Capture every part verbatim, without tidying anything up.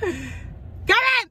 Kevin!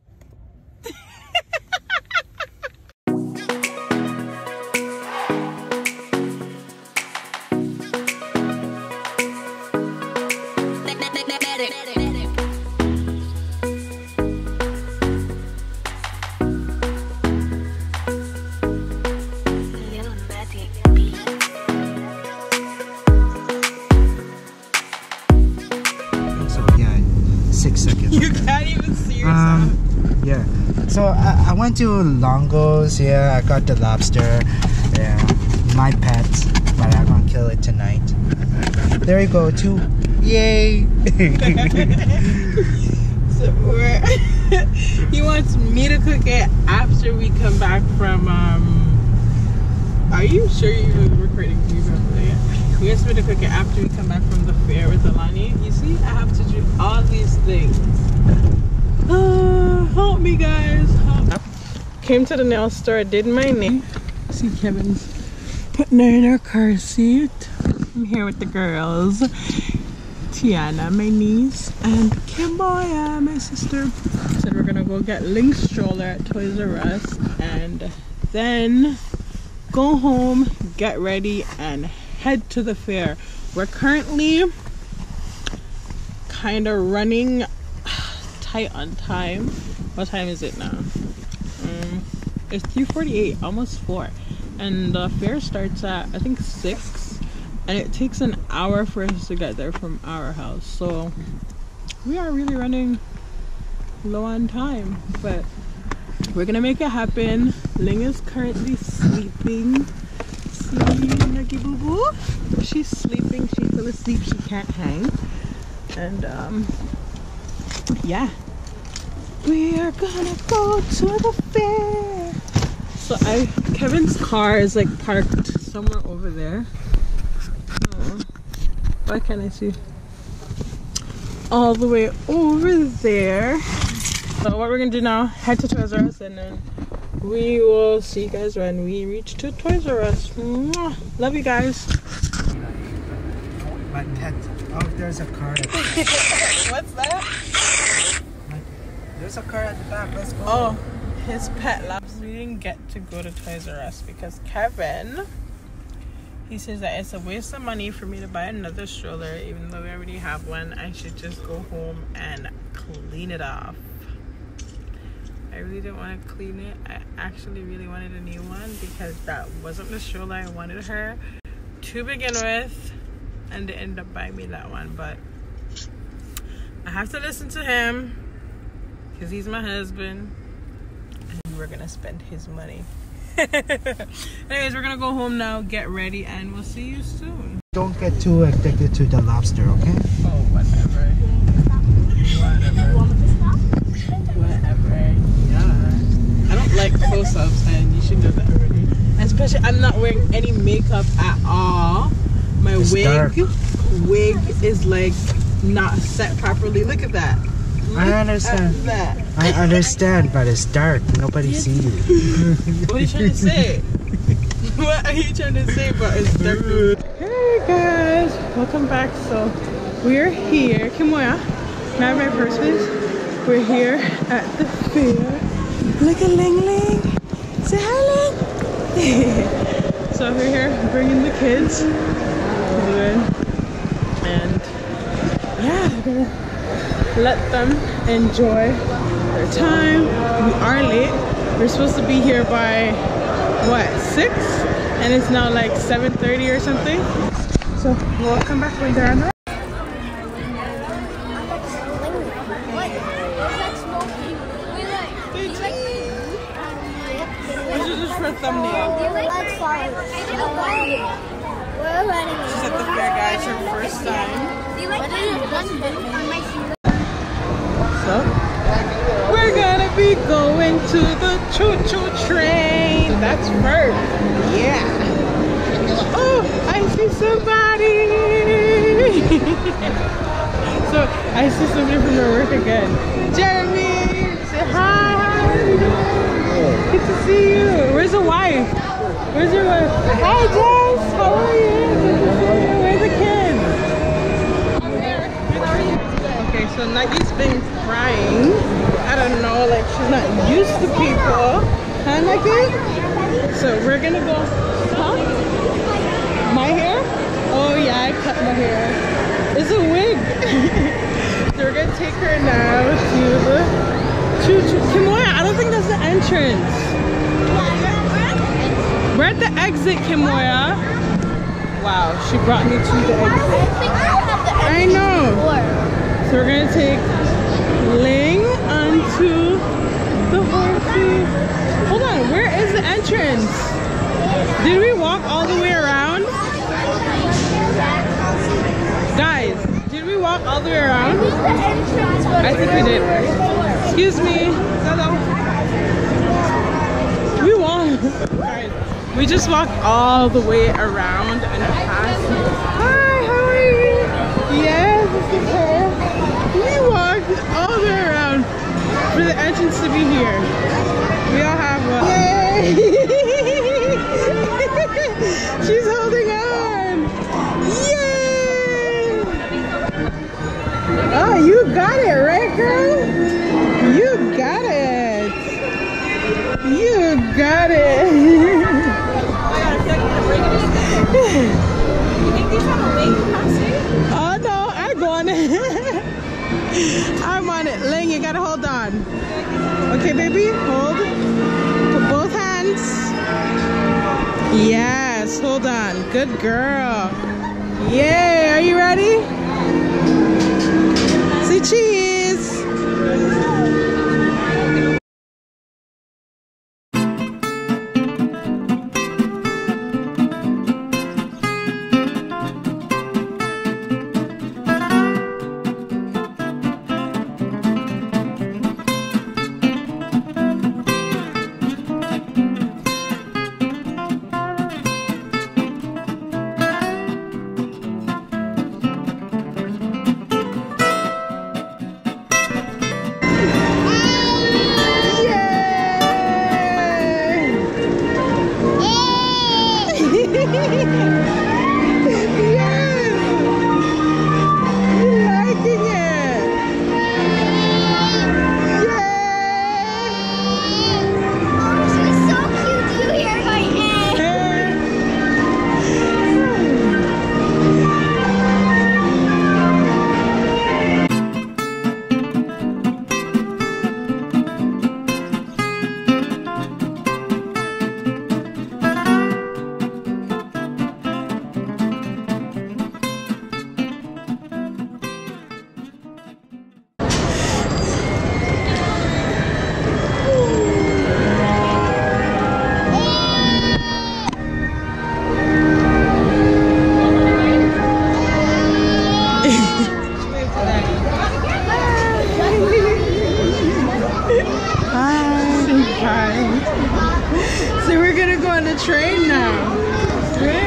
Six seconds. You can't even see yourself. Um, yeah. So I, I went to Longo's. Yeah, I got the lobster. Yeah, my pet, but I'm gonna kill it tonight. There you go. Two. Yay! So we're he wants me to cook it after we come back from. Um, are you sure you're recording? He wants me to cook it after we come back from the fair with Alani. You see, I have to do all these things. Uh, help me, guys. Help. Came to the nail store, did my nail. See, Kevin's putting her in her car seat. I'm here with the girls. Tiana, my niece, and Kimboya, my sister. Said we're gonna go get Link's stroller at Toys R Us and then go home, get ready, and head to the fair. We're currently kind of running tight on time. What time is it now? Um, it's three forty-eight, almost four, and the fair starts at I think six, and it takes an hour for us to get there from our house. So we are really running low on time, but we're gonna make it happen. Ling is currently sleeping. Boo boo. She's sleeping, she fell asleep, she can't hang. And um yeah, we are gonna go to the fair. So I Kevin's car is like parked somewhere over there. Oh, why can't I see? All the way over there. So what we're gonna do now, head to Toys R Us, and then we will see you guys when we reach to Toys R Us. Mwah. Love you guys. My pet. Oh, there's a car at the back. What's that? There's a car at the back. Let's go. Oh, his pet labs. We didn't get to go to Toys R Us because Kevin, he says that it's a waste of money for me to buy another stroller, even though we already have one. I should just go home and clean it off. I really didn't want to clean it. I actually really wanted a new one because that wasn't the stroller I wanted her to begin with, and they ended up buying me that one. But I have to listen to him because he's my husband and we're gonna spend his money. Anyways, we're gonna go home now, get ready, and we'll see you soon. Don't get too addicted to the lobster, okay? Oh, whatever. Whatever. Whatever. Yeah. I don't like close-ups, and you should know that already. Especially, I'm not wearing any makeup at all. My It's wig, dark. wig is like not set properly. Look at that. I understand. Look at that. I understand, but it's dark. Nobody sees you. What are you trying to say? What are you trying to say? But it's dark. Hey guys, welcome back. So we're here. Kimoya, can I have my purse, please? We're here at the fair. Look at Ling Ling. Say hi, Ling. So we're here bringing the kids. And yeah, we're gonna let them enjoy their time. We are late. We're supposed to be here by what, six? And it's now like seven thirty or something. So we'll come back when they're on the This is just for a thumbnail. She's at the fair, guys, her first time. So, we're gonna be going to the choo-choo train. That's first. Yeah. Oh, I see somebody. So, I see somebody from their work again. Jeremy, say hi. Good to see you. Where's the wife? Where's your wife? Hi, Jess. How are you? Good to see you. Where's the kids? I'm here. How are you? Okay, so Nagi's been crying. I don't know, like she's not used to people. Huh, Nikki? So we're gonna go. Huh? My hair? Oh yeah, I cut my hair. It's a wig. So we're gonna take her now to the choo choo. Kimora, I don't think that's the entrance. We're at the exit, Kimora. Wow, she brought me to the exit. I know. So we're gonna take Ling onto the horsey. Hold on, where is the entrance? Did we walk all the way around? Guys, did we walk all the way around? I think we did. Excuse me. Hello. We walked. Guys, we just walked all the way around and past. Hi, how are you? Yes, this is her. We walked all the way around for the entrance to be here. We all have one. Yay! She's holding on. Yay! Oh, you got it, right, girl? You got it. You got it. You think these have a weight capacity? Oh no, I'm on it. I'm on it. Ling, you gotta hold on. Okay, baby, hold. Put both hands. Yes, hold on. Good girl. Yay, are you ready? Say cheese. So we're gonna go on the train now. Right?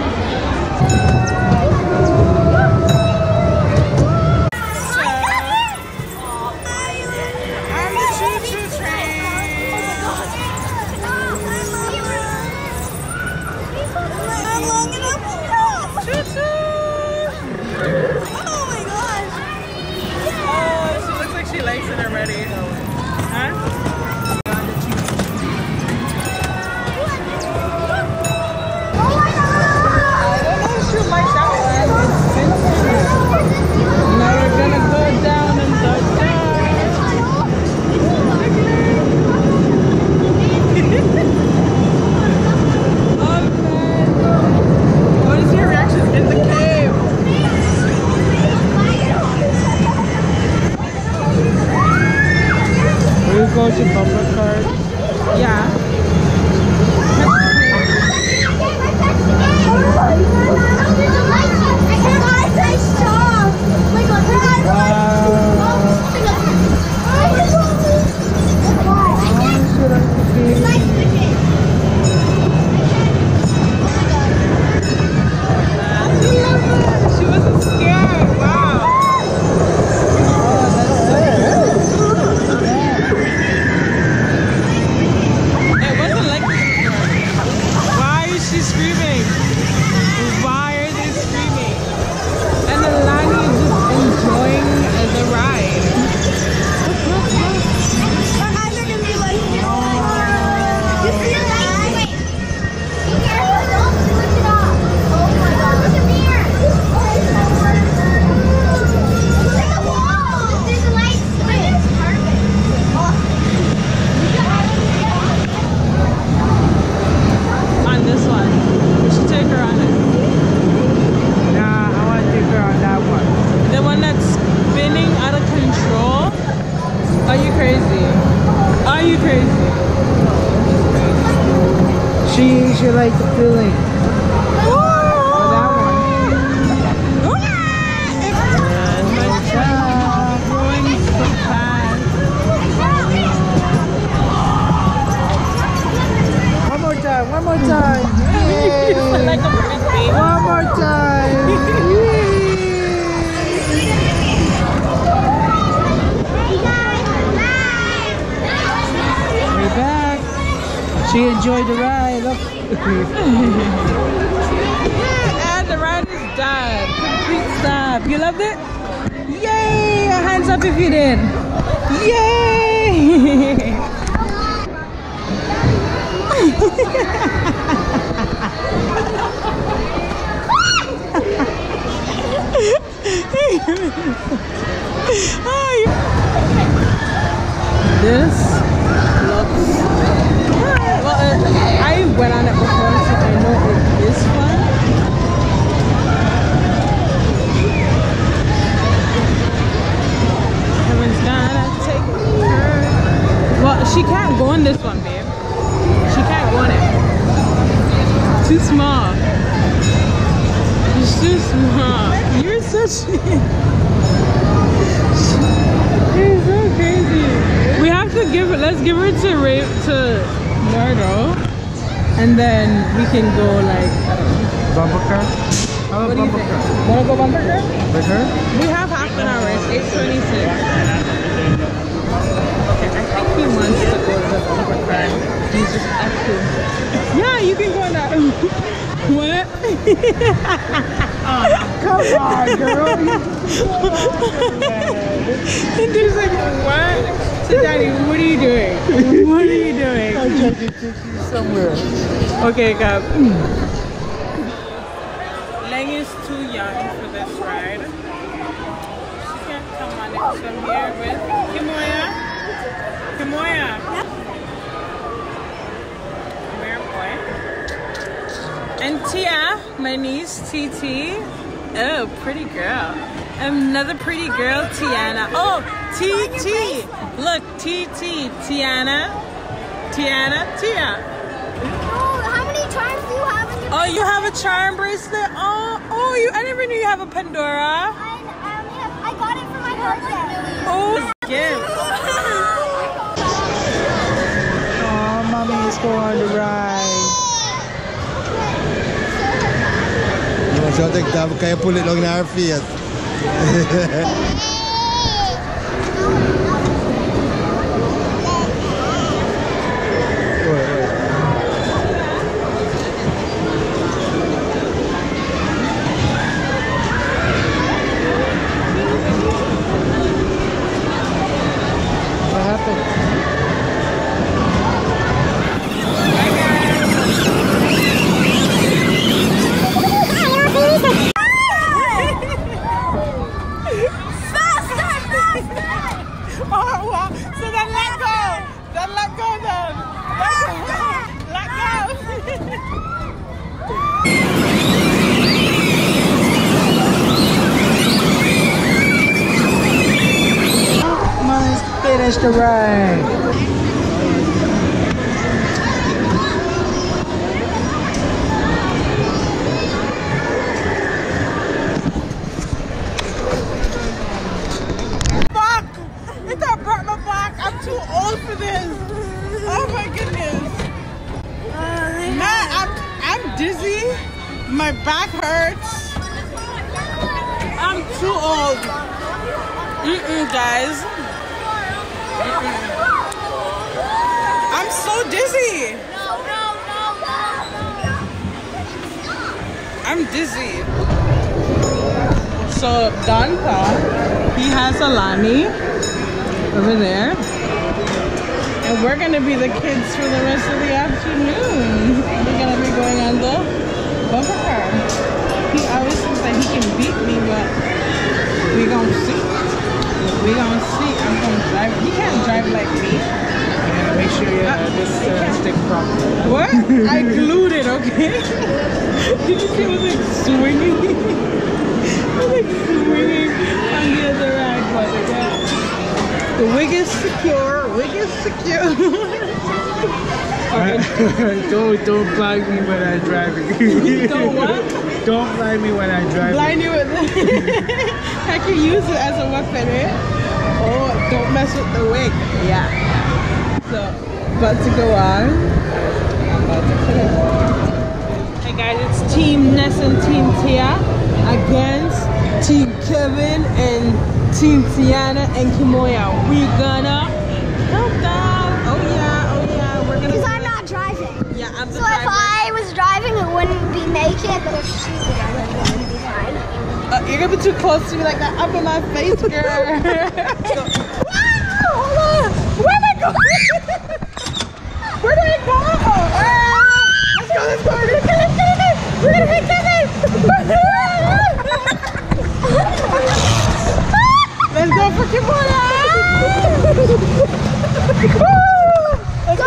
She likes it already. Huh? Now we're gonna go down and go down. Oh man. What is your reaction in the cave? We'll go to bumper cars. Yeah. She wasn't scared. Wow. Oh, that's so crazy. She she liked the feeling. Oh, that one. And my child growing so fast. One more time, one more time. Like a big baby. One more time. We're back. She enjoyed the ride. Look. And the ride is done. Complete stop. You loved it? Yay! Hands up if you did. Yay! This looks well. Uh, I went on it before, so I know it is fun. Kevin's gonna take her. Well, she can't go on this one, babe. She can't go on it. Too small. It's too small. You're such. You're so crazy. We have to give it. Let's give her to Ray to Nardo, and then we can go like I don't know. Bumper car? How What about do you bumper think? car? Wanna go bumper car? With her? We have half an hour. It's eight twenty-six. Okay, I think he wants to go to the bumper car. He's just active. Yeah, you can go on that. What? Come on, girl. And there's like, what? So, Daddy, what are you doing? What are you doing? I'm trying to take you somewhere. Okay, Cap. Lang is too young for this ride. She can't come on it. So I'm here with Kimoya. Kimoya. Come here, boy. And Tia, my niece, T T. Oh, pretty girl. Another pretty girl, Tiana. Oh, T T. Look, T T. Tiana. Tiana. Tia. Oh, how many charms do you have in your Oh, you have a charm bracelet? Oh, oh, you! I never knew you have a Pandora. I, I, only have, I got it for my birthday. Oh, gift. Oh, mommy, let's go on the ride. So I think that kaya pulit lang na our face. What happened? Oh, wow. So then let go. Then let go then. Let go. Let's finish the ride. Back. It brought my back. I'm too old for this. Oh my goodness. Man, I'm, I'm dizzy. My back hurts. I'm too old. Mm-mm, guys. Mm-mm. I'm so dizzy. I'm dizzy. So Danta, he has Alani over there. And we're gonna be the kids for the rest of the afternoon. We're gonna be going on the bumper car. He always thinks that he can beat me, but we gonna see. We gonna see. I'm gonna drive. He can't drive like me. Yeah, make sure you uh, just uh, stick properly. What? I glued it, okay? Did you see it was like swinging? It was like swinging on the other ride, but yeah. The wig is secure. Wig is secure. don't don't blind me when I'm driving. Don't what? Don't blind me when I'm driving. Blind you with I can use it as a weapon, eh? Oh, don't mess with the wig. Yeah. So, about to go on. I'm about to put it on. Hey guys, it's Team Ness and Team Tia against Team Kevin and Team Tiana and Kimoya. We gonna count down. Oh yeah, oh yeah. We're gonna. Because I'm not driving. Yeah, I'm the so driver. if I was driving, it wouldn't be naked, but if she was driving, it wouldn't be fine. Uh, you're gonna be too close to me like that. Up in my face, girl. Wow! Hold on! Where did I go? Where did I go? Ah! Let's go, let's go. We're gonna kill him, kill him. We're gonna hit Kevin. Let's go for Kimoya. Let's go.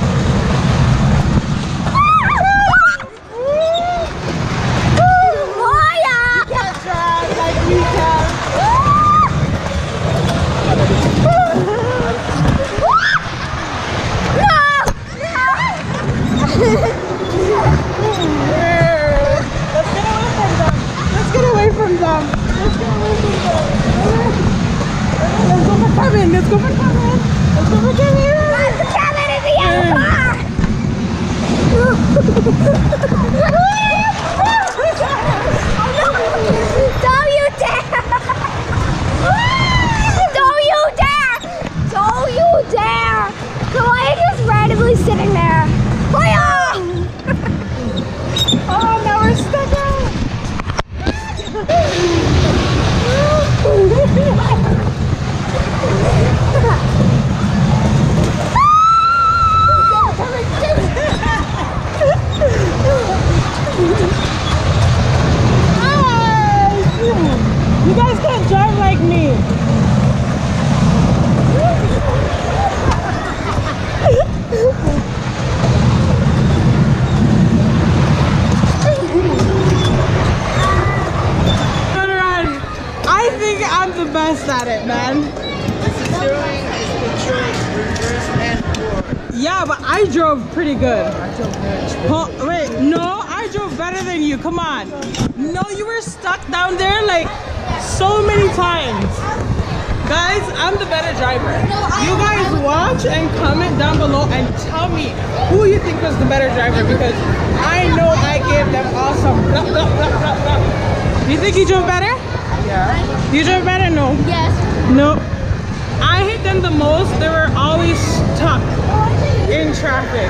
Let's get away from them. Let's get away from them. Let's go for Kevin. Let's go for Kevin. Let's go for Kevin. Let's go Kevin in the other car. Don't you dare! Don't you dare! Don't you dare! Kawhi is randomly sitting there. Hiya! Oh, now we're stuck out. You guys can't drive like me. I think I'm the best at it, man. Yeah, but I drove pretty good. Oh, wait, no, I drove better than you. Come on. No, you were stuck down there like so many times. Guys, I'm the better driver. You guys watch and comment down below and tell me who you think was the better driver, because I know I gave them awesome. Blah, blah, blah, blah, blah. You think you drove better? Yeah. You drove better? No. Yes. No. I hate them the most. They were always stuck in traffic.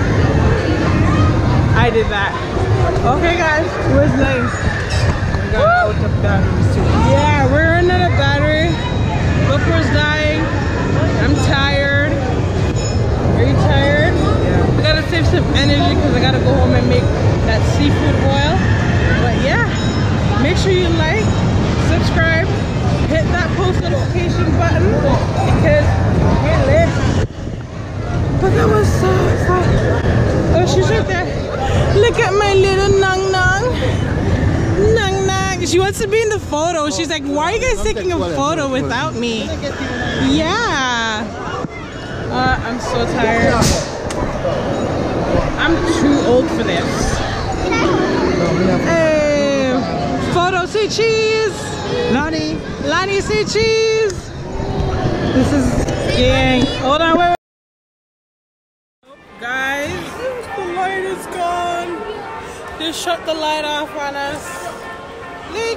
I did that. Okay, guys. Where's Lane? We got out of batteries too. Yeah, we're running out of battery. Buffer's dying. I'm tired. Are you tired? Yeah. We gotta save some energy because I gotta go home and make that seafood boil. But yeah, make sure you like, subscribe, hit that post notification button because we're lit. But that was so fun. Oh, she's right there. Look at my little nang nang. Nang nang. She wants to be in the photo. She's like, why are you guys taking a photo without me? Yeah. Uh, I'm so tired. I'm too old for this. Hey, photo, say cheese. Lonnie. Lonnie, say cheese. This is gang. Hold on, wait, wait. Guys, the light is gone. They shut the light off on us. Lig,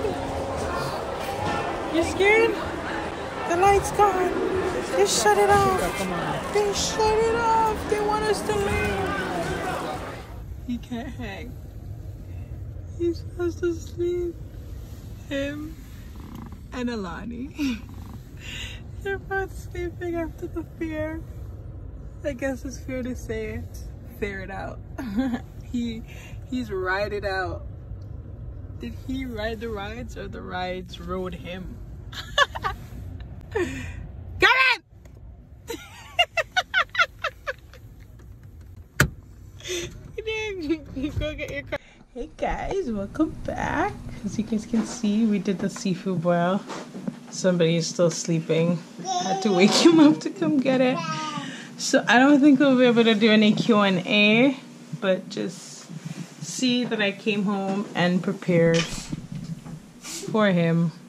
you scared? The light's gone. They shut it off. They shut it off. They want us to leave. He can't hang. He's supposed to sleep. Him and Alani. They're both sleeping after the fair. I guess it's fair to say it. Fair it out. he he's ride it out. Did he ride the rides or the rides rode him? Come in! Go get your car. Hey guys, welcome back. As you guys can see, we did the seafood boil. somebody's still sleeping. I had to wake him up to come get it. So I don't think we'll be able to do any Q and A, but just see that I came home and prepared for him.